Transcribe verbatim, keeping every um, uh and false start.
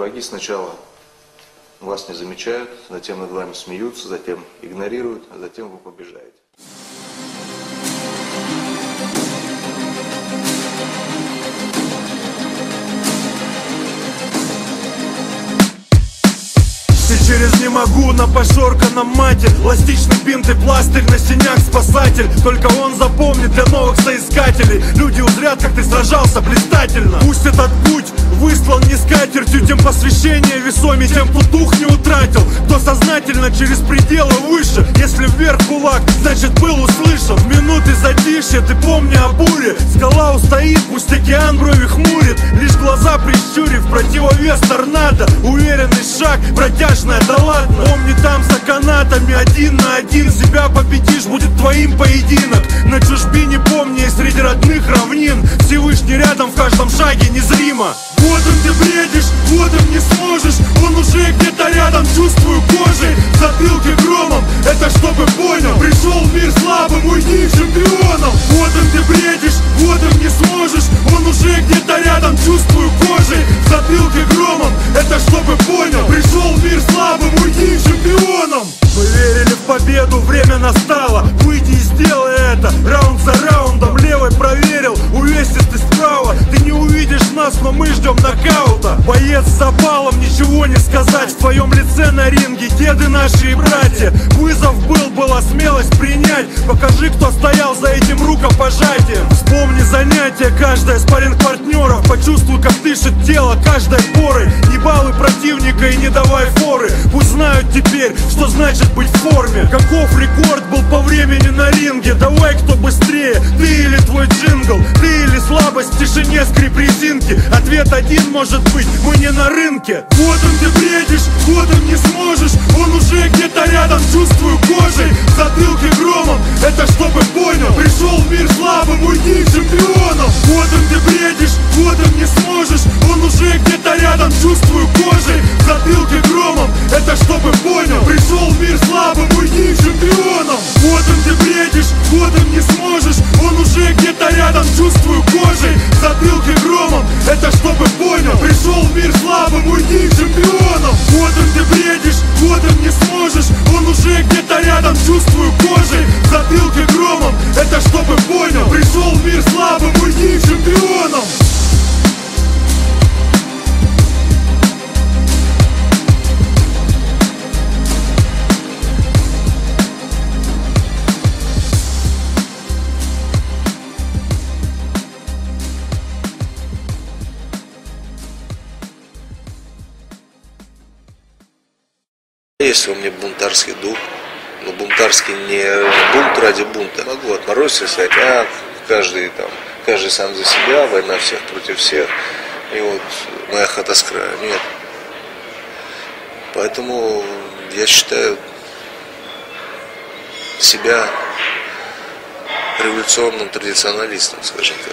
Враги сначала вас не замечают, затем над вами смеются, затем игнорируют, а затем вы побеждаете. Через не могу на пошорканном мате, эластичный бинт и пластырь на синяк спасатель. Только он запомнит для новых соискателей. Люди узрят, как ты сражался блистательно. Пусть этот путь выслан не скатертью, тем посвящение весомее, тем, кто дух не утратил, кто сознательно через пределы выше. Если вверх кулак, значит был услышан. В минуты затишья ты помни о буре. Скала устоит, пусть океан брови хмурит, лишь глаза прищурив, противовес торнадо. Уверенный шаг, протяжная, да ладно. Помни, там за канатами один на один себя победишь, будет твоим поединок. На чужбине помни, и среди родных равнин Всевышний рядом в каждом шаге незримо. Вот он, ты бредишь, вот он, не сможешь. Он уже где-то рядом, чувствую кожей, в затылке громом. Это чтобы понял, пришел в мир слабым, уйди чемпионом. Вот он, ты бредишь, вот он, не сможешь. Он уже где-то рядом, чувствую кожей, в затылке громом. Это чтобы понял, пришел в мир слабым, уйди чемпионом. Мы верили в победу, время настало. Выйди и сделай это, раунд за раундом. Левой проверил, увесистый справа. Ты не увидишь нас, но мы ждем нокаута. Боец с запалом, ничего не сказать. В твоем лице на ринге деды наши и братья. Вызов был, была смелость принять. Покажи, кто стоял за этим рукопожатием. Вспомни занятия, каждое спарринг партнеров. Почувствуй, как дышит тело каждой порой. Не балуй противника и не давай форы. Пусть знают теперь, что значит быть в форме. Каков рекорд был по времени на ринге? Давай, кто быстрее, ты или твой джингл? Ты или слабость в тишине, скрип резинки? Ответ один может быть, мы не на рынке. Вот он, ты бредишь, вот он, не сможешь. Он уже где-то рядом, чувствую кожей, в затылке громом. Это чтобы понял, пришел в мир слабым, уйди чемпионом. Вот он, ты бредишь, вот он, не сможешь. Он уже где-то рядом, чувствую кожей, в затылке громом. Это чтобы понял, пришел в мир слабым, уйди чемпионом. Вот он, ты бредишь, вот он, не сможешь. Он уже где-то рядом, чувствую кожей, в затылке громом. Это чтобы понял, пришел в мир слабым, уйди чемпионом. Вот он, ты бредишь, вот он, не сможешь. Он уже где-то рядом, чувствую кожей, в затылке громом. Это чтобы понял, пришел в мир слабым, уйди чемпионом. Есть во мне бунтарский дух, но бунтарский не бунт ради бунта. Могу отморозиться, сказать, а каждый там, каждый сам за себя, война всех против всех, и вот моя хата с краю. Нет. Поэтому я считаю себя революционным традиционалистом, скажем так.